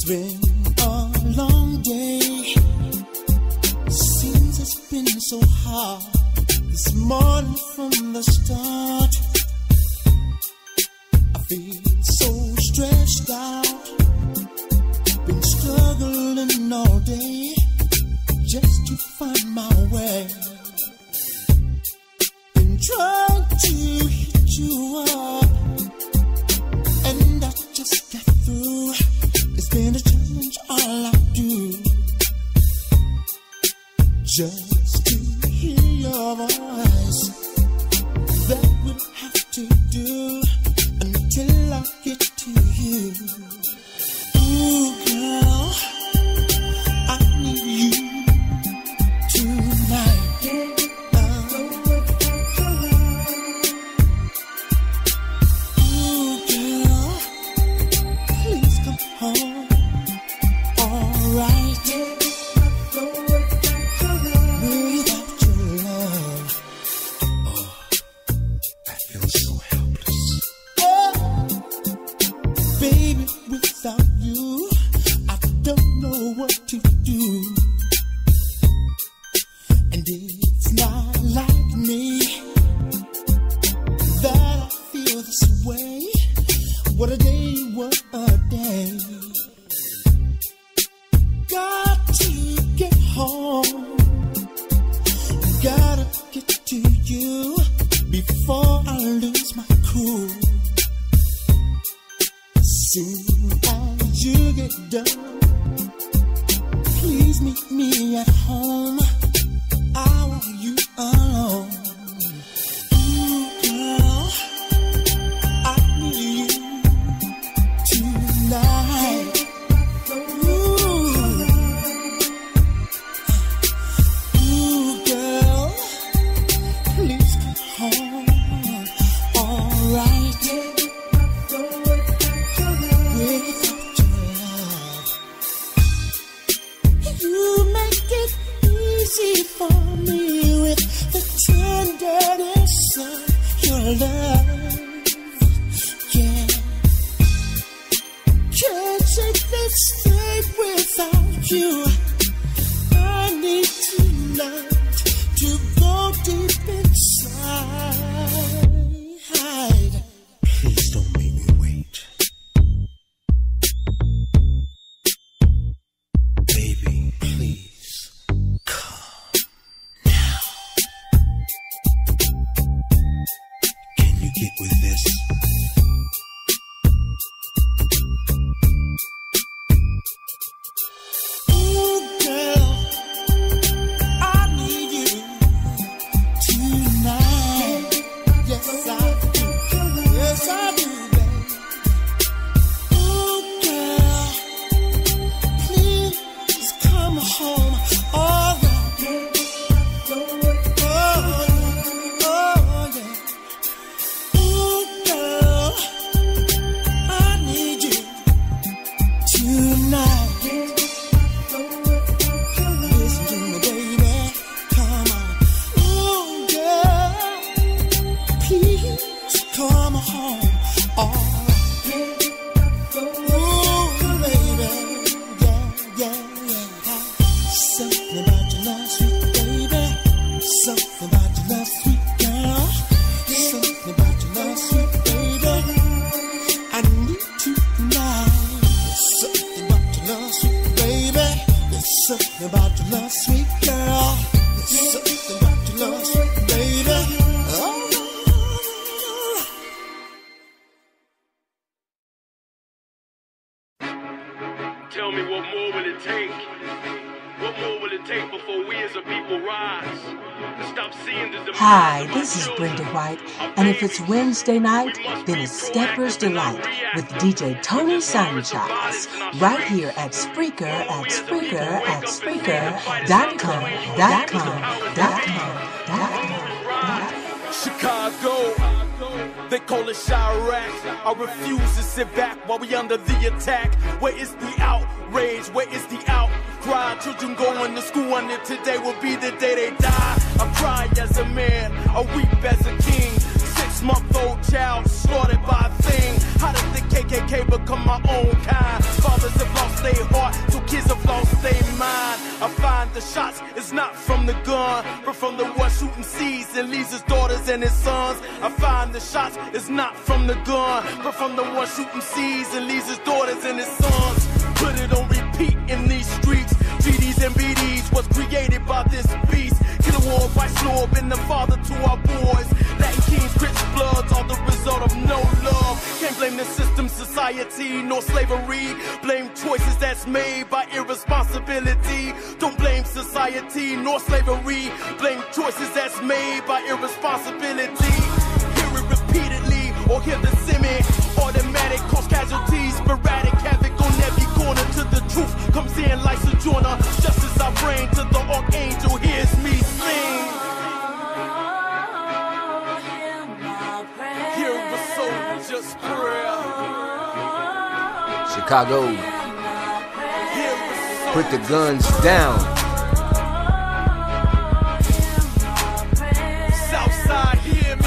been a long day. Seems it's been so hard this morning from the start. I feel so stressed out. Been struggling all day just to find my way. Been trying to hit you up, and I just got through. It's been a challenge, all I do, just to hear your voice. That would have to do until I get to you. Ooh, girl, I need you tonight. Ooh, girl, please come home. Alright. Without your love, oh, I feel so helpless. Oh, baby, without you, I don't know what to do. And it's not like me that I feel this way. What a day, what a day. Got to get home. Gotta get to you before I lose my cool. Soon as you get done, please meet me at home. I want you alone. Ooh, girl, I need you tonight. Ooh, girl, please come home. Alright. Without your love, you make it easy for me with the tenderness of your love. Yeah, can't take this thing without you. I need tonight to go deep inside. Please don't make me wait. Baby, please come now. Can you get with this? Ooh, girl, I need you tonight. Yes, I do. Yes, I do, baby. Ooh, girl, please come home. All right. Oh, yeah. Ooh, girl, I need you tonight. Listen to me, baby. Come on. Ooh, girl, please come home. All right. Ooh, baby. Yeah. Something about your love, sweet baby. Something about your love, sweet girl. Something about your love, sweet baby. I need to know. There's something about your love, sweet baby. There's something about your love, sweet girl. There's something about your love, sweet baby. Oh. Tell me, what more will it take? What more will it take before we as a people rise and stop seeing the demise Hi, of this our is children, Brenda White, our and if it's babies? Wednesday night, We must then be it's Stepper's proactive and not Delight reactive with DJ Tony with this virus of violence Sanchez, in our right streets. here at Spreaker, Why don't we as a people wake up and see the fight is not between Chicago, they call it Chirac. I refuse to sit back while we under the attack. Where is the outrage? Where is the outcry? Children going to school and today will be the day they die. I cry as a man, I weep as a king. 6-month-old child slaughtered by a thing. How did the KKK become my own kind? Fathers have lost their heart, so kids have lost their mind. I find the shots is not from the gun, but from the one shooting seeds and leaves his daughters and his sons. I find the shots is not from the gun, but from the one shooting seeds and leaves his daughters and his sons. Put it on repeat in these streets. GDs and BDs was created by this beast. Killer War, Vice Lord, been the father to our boys. Latin Kings, Crips, Bloods, all the result of no love. Can't blame the system, society, nor slavery. Blame choices that's made by irresponsibility. Don't blame society, nor slavery. Blame choices that's made by irresponsibility. Hear it repeatedly, or hear the semi-automatic, cause casualties, sporadic havoc on every corner. To the truth comes in like sojourner. Just as I bring to the archangel, hears me sing. Hear the soldier's prayer. Chicago, put the guns down. Southside, hear me.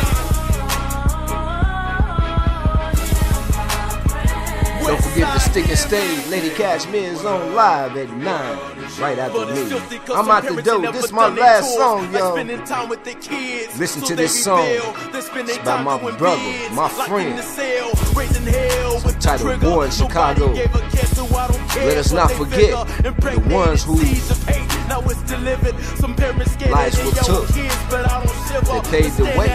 Don't forget to stick and stay. Lady Cashmere's on live at 9, right after me. I'm out the door. This is my last song, y'all. Listen to this song. It's by my brother, my friend. It's titled Born Chicago. Let us not forget the ones who lives were took. They paved the way.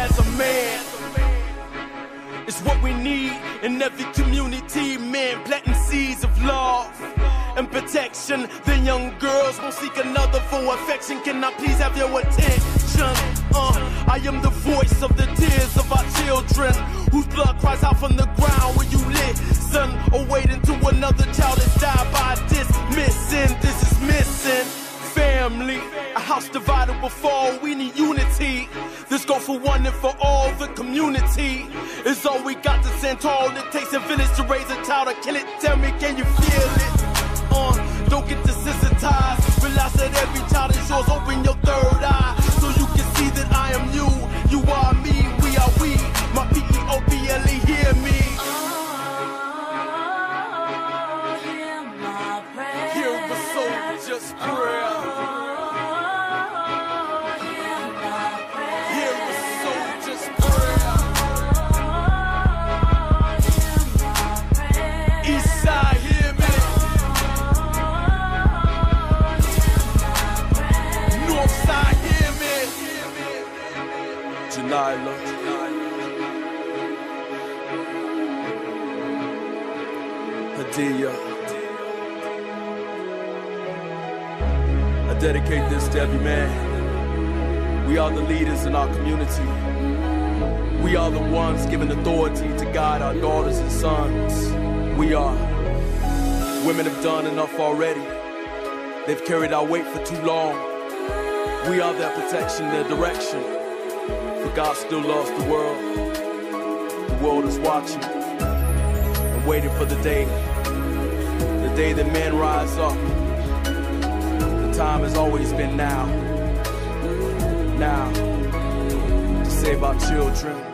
It's what we need in every community, man, planting seeds of love and protection. The young girls won't seek another for affection. Can I please have your attention? I am the voice of the tears of our children, whose blood cries out from the ground when you listen, or wait until another child is died by dismissing. This is missing family. A house divided will fall, we need unity. This go for one and for all, the community is all we got to stand tall. It takes a village to raise a child or kill it. Tell me, can you feel it? Don't get desensitized. Realize that every child is yours. Open your third eye so you can see that I am you. You are me, we are we. My P-E-O-P-L-E, hear me. Hear the soldier's prayer. Janila, Hadia. I dedicate this to every man. We are the leaders in our community. We are the ones given authority to guide our daughters and sons. We are. Women have done enough already. They've carried our weight for too long. We are their protection, their direction. But God still loves the world. The world is watching and waiting for the day that men rise up. The time has always been now. Now, to save our children.